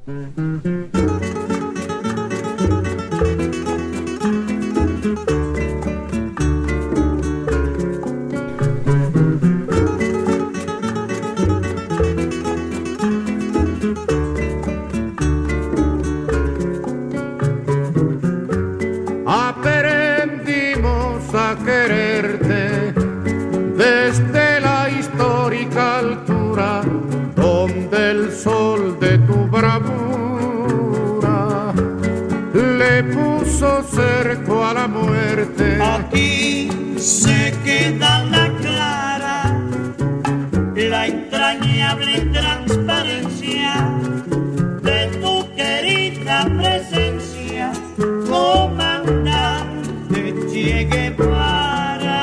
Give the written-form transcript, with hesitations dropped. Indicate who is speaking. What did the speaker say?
Speaker 1: Aprendimos a quererte desde la histórica altura donde el sol de tu bravura le puso cerco a la muerte.
Speaker 2: Aquí se queda la clara, la entrañable transparencia de tu querida presencia, comandante Che Guevara.